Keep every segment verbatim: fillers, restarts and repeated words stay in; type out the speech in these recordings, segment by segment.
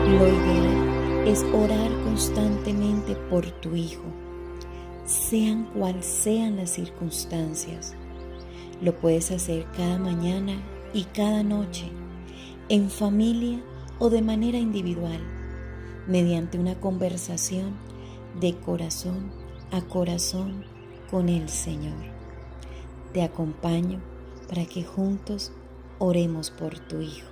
Lo ideal es orar constantemente por tu hijo, sean cual sean las circunstancias. Lo puedes hacer cada mañana y cada noche, en familia o de manera individual, mediante una conversación de corazón a corazón con el Señor. Te acompaño para que juntos oremos por tu hijo.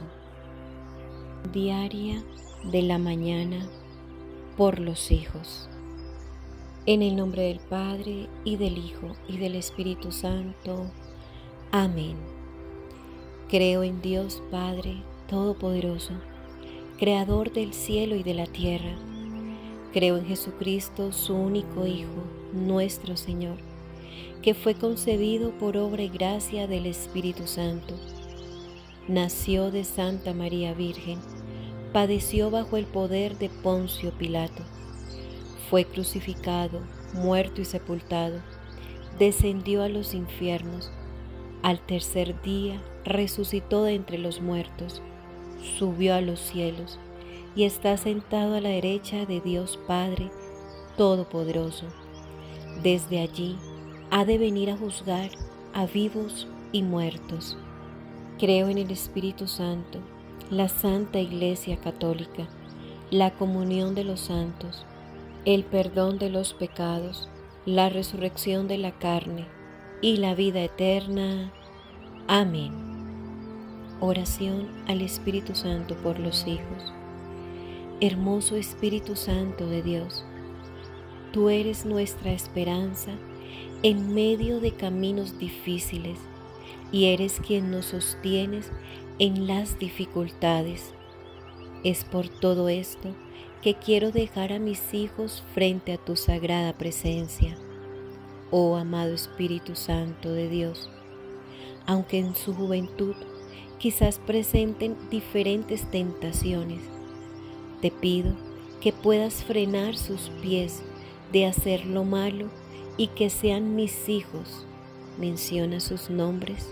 Diaria de la mañana por los hijos. En el nombre del Padre, y del Hijo, y del Espíritu Santo. Amén. Creo en Dios Padre Todopoderoso, Creador del cielo y de la tierra. Creo en Jesucristo, su único Hijo, nuestro Señor, que fue concebido por obra y gracia del Espíritu Santo. Nació de Santa María Virgen, padeció bajo el poder de Poncio Pilato, fue crucificado, muerto y sepultado, descendió a los infiernos, al tercer día resucitó de entre los muertos, subió a los cielos y está sentado a la derecha de Dios Padre Todopoderoso. Desde allí ha de venir a juzgar a vivos y muertos. Creo en el Espíritu Santo, la Santa Iglesia Católica, la comunión de los santos, el perdón de los pecados, la resurrección de la carne y la vida eterna. Amén. Oración al Espíritu Santo por los hijos. Hermoso Espíritu Santo de Dios, tú eres nuestra esperanza en medio de caminos difíciles y eres quien nos sostienes en las dificultades. Es por todo esto que quiero dejar a mis hijos frente a tu sagrada presencia. Oh amado Espíritu Santo de Dios, aunque en su juventud quizás presenten diferentes tentaciones, te pido que puedas frenar sus pies de hacer lo malo y que sean mis hijos. Menciona sus nombres.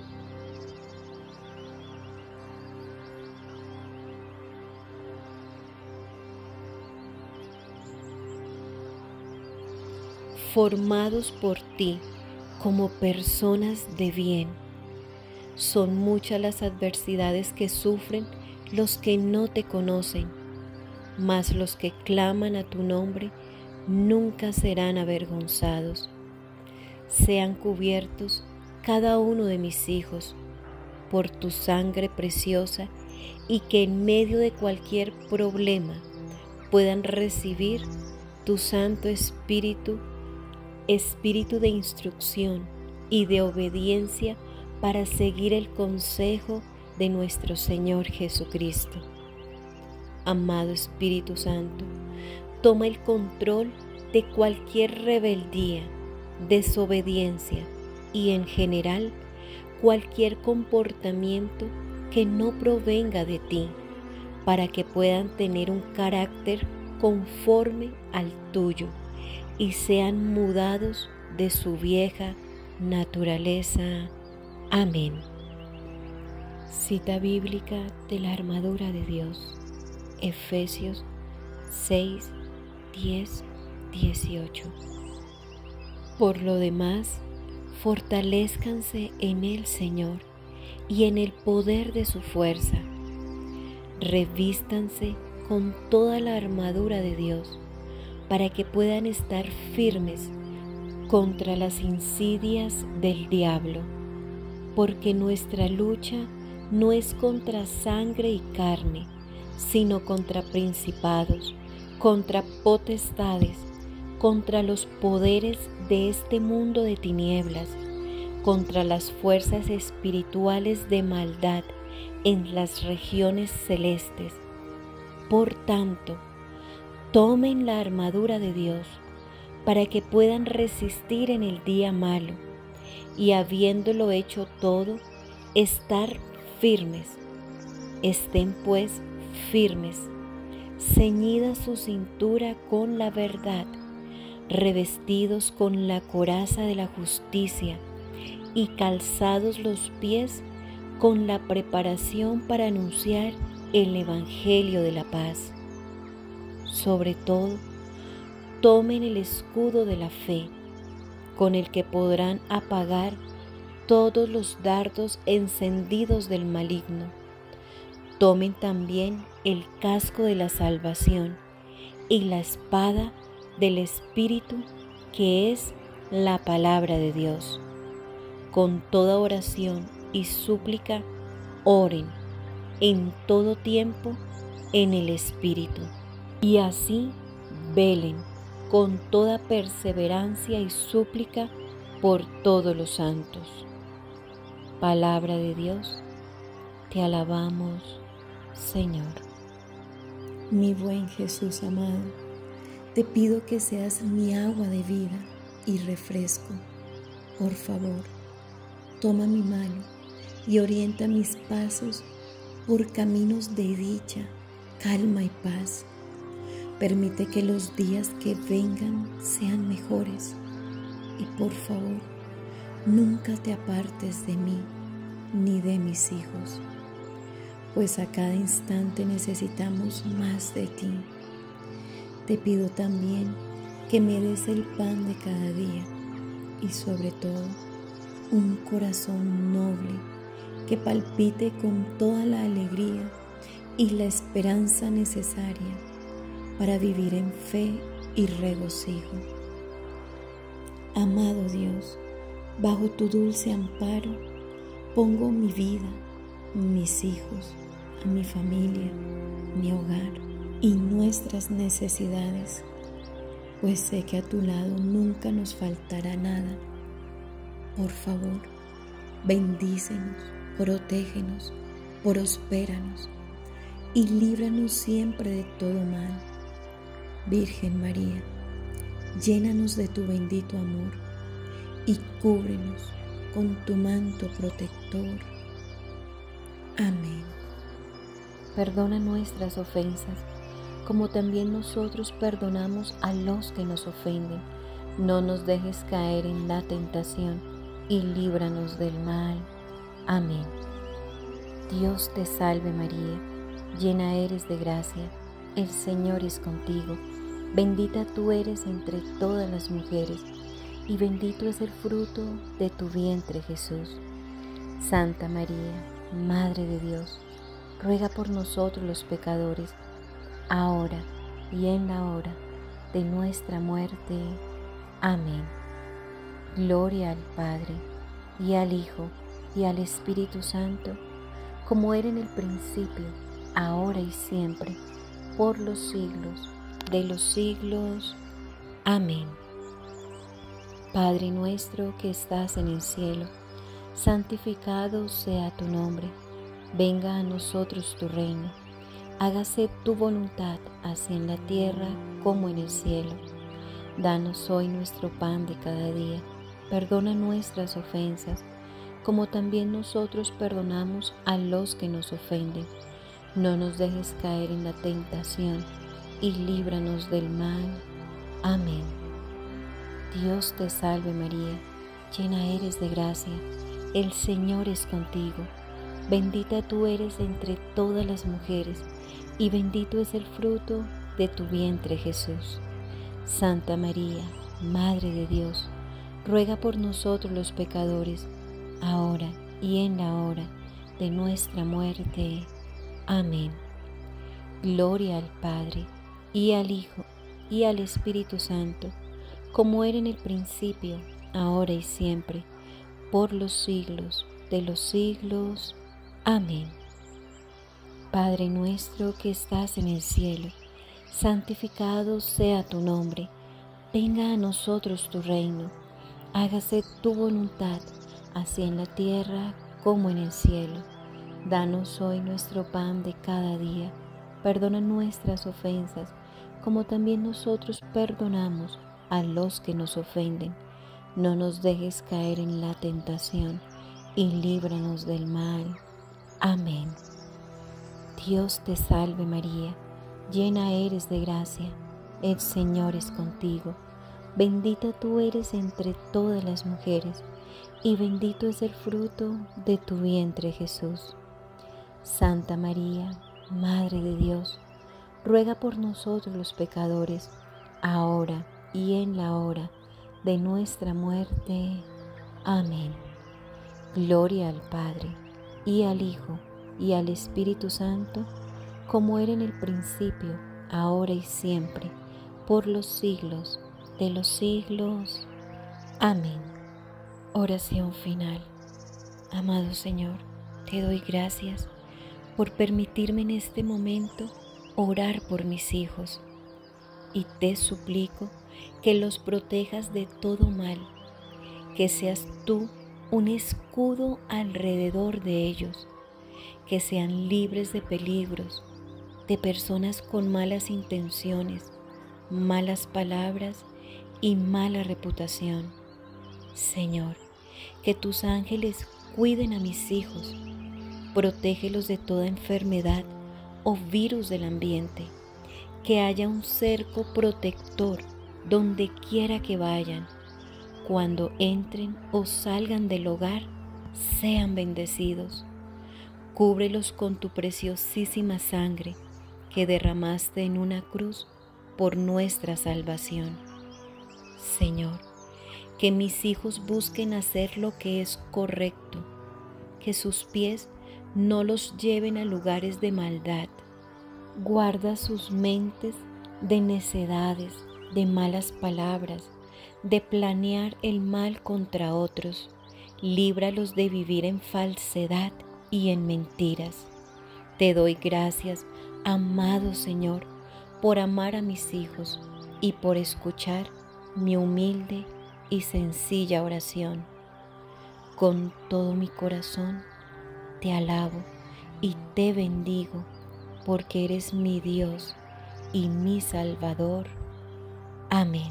Formados por ti como personas de bien. Son muchas las adversidades que sufren los que no te conocen, mas los que claman a tu nombre nunca serán avergonzados. Sean cubiertos cada uno de mis hijos por tu sangre preciosa y que en medio de cualquier problema puedan recibir tu Santo Espíritu, Espíritu de instrucción y de obediencia para seguir el consejo de nuestro Señor Jesucristo. Amado Espíritu Santo, toma el control de cualquier rebeldía, desobediencia y en general cualquier comportamiento que no provenga de ti, para que puedan tener un carácter conforme al tuyo y sean mudados de su vieja naturaleza. Amén. Cita bíblica de la armadura de Dios, Efesios seis, diez, dieciocho. Por lo demás, fortalézcanse en el Señor y en el poder de su fuerza. Revístanse con toda la armadura de Dios, para que puedan estar firmes contra las insidias del diablo, porque nuestra lucha no es contra sangre y carne, sino contra principados, contra potestades, contra los poderes de este mundo de tinieblas, contra las fuerzas espirituales de maldad en las regiones celestes. Por tanto, tomen la armadura de Dios para que puedan resistir en el día malo y, habiéndolo hecho todo, estar firmes. Estén pues firmes, ceñida su cintura con la verdad, revestidos con la coraza de la justicia y calzados los pies con la preparación para anunciar el Evangelio de la paz. Sobre todo, tomen el escudo de la fe, con el que podrán apagar todos los dardos encendidos del maligno. Tomen también el casco de la salvación y la espada del Espíritu, que es la palabra de Dios. Con toda oración y súplica, oren en todo tiempo en el Espíritu. Y así velen con toda perseverancia y súplica por todos los santos. Palabra de Dios, te alabamos, Señor. Mi buen Jesús amado, te pido que seas mi agua de vida y refresco. Por favor, toma mi mano y orienta mis pasos por caminos de dicha, calma y paz. Permite que los días que vengan sean mejores y por favor, nunca te apartes de mí ni de mis hijos, pues a cada instante necesitamos más de ti. Te pido también que me des el pan de cada día y sobre todo un corazón noble que palpite con toda la alegría y la esperanza necesaria para vivir en fe y regocijo. Amado Dios, bajo tu dulce amparo pongo mi vida, mis hijos, mi familia, mi hogar y nuestras necesidades, pues sé que a tu lado nunca nos faltará nada. Por favor, bendícenos, protégenos, prospéranos y líbranos siempre de todo mal. Virgen María, llénanos de tu bendito amor y cúbrenos con tu manto protector. Amén. Perdona nuestras ofensas, como también nosotros perdonamos a los que nos ofenden. No nos dejes caer en la tentación y líbranos del mal. Amén. Dios te salve María, llena eres de gracia, el Señor es contigo. Bendita tú eres entre todas las mujeres, y bendito es el fruto de tu vientre, Jesús. Santa María, Madre de Dios, ruega por nosotros los pecadores, ahora y en la hora de nuestra muerte. Amén. Gloria al Padre, y al Hijo, y al Espíritu Santo, como era en el principio, ahora y siempre, por los siglos de los siglos. Amén. Padre nuestro que estás en el cielo, santificado sea tu nombre. Venga a nosotros tu reino. Hágase tu voluntad, así en la tierra como en el cielo. Danos hoy nuestro pan de cada día. Perdona nuestras ofensas, como también nosotros perdonamos a los que nos ofenden. No nos dejes caer en la tentación y líbranos del mal. Amén. Dios te salve María, llena eres de gracia, el Señor es contigo. Bendita tú eres entre todas las mujeres, y bendito es el fruto de tu vientre Jesús. Santa María, Madre de Dios, ruega por nosotros los pecadores, ahora y en la hora de nuestra muerte. Amén. Gloria al Padre, y al Hijo, y al Espíritu Santo, como era en el principio, ahora y siempre, por los siglos de los siglos. Amén. Padre nuestro que estás en el cielo, santificado sea tu nombre. Venga a nosotros tu reino. Hágase tu voluntad, así en la tierra como en el cielo. Danos hoy nuestro pan de cada día. Perdona nuestras ofensas, como también nosotros perdonamos a los que nos ofenden. No nos dejes caer en la tentación y líbranos del mal. Amén. Dios te salve María, llena eres de gracia, el Señor es contigo. Bendita tú eres entre todas las mujeres, y bendito es el fruto de tu vientre Jesús. Santa María, Madre de Dios, ruega por nosotros los pecadores, ahora y en la hora de nuestra muerte. Amén. Gloria al Padre, y al Hijo, y al Espíritu Santo, como era en el principio, ahora y siempre, por los siglos de los siglos. Amén. Oración final. Amado Señor, te doy gracias por permitirme en este momento orar por mis hijos, y te suplico que los protejas de todo mal, que seas tú un escudo alrededor de ellos, que sean libres de peligros, de personas con malas intenciones, malas palabras y mala reputación. Señor, que tus ángeles cuiden a mis hijos, protégelos de toda enfermedad o virus del ambiente, que haya un cerco protector donde quiera que vayan. Cuando entren o salgan del hogar, sean bendecidos. Cúbrelos con tu preciosísima sangre que derramaste en una cruz por nuestra salvación. Señor, que mis hijos busquen hacer lo que es correcto, que sus pies no los lleven a lugares de maldad. Guarda sus mentes de necedades, de malas palabras, de planear el mal contra otros. Líbralos de vivir en falsedad y en mentiras. Te doy gracias, amado Señor, por amar a mis hijos y por escuchar mi humilde y sencilla oración. Con todo mi corazón te alabo y te bendigo, porque eres mi Dios y mi Salvador. Amén.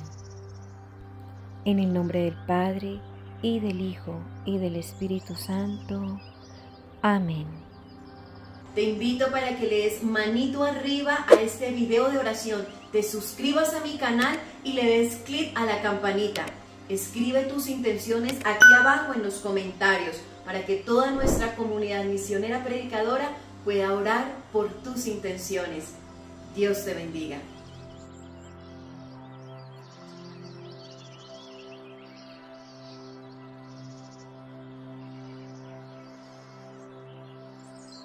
En el nombre del Padre, y del Hijo, y del Espíritu Santo. Amén. Te invito para que le des manito arriba a este video de oración, te suscribas a mi canal y le des clic a la campanita. Escribe tus intenciones aquí abajo en los comentarios para que toda nuestra comunidad misionera predicadora pueda orar por tus intenciones. Dios te bendiga.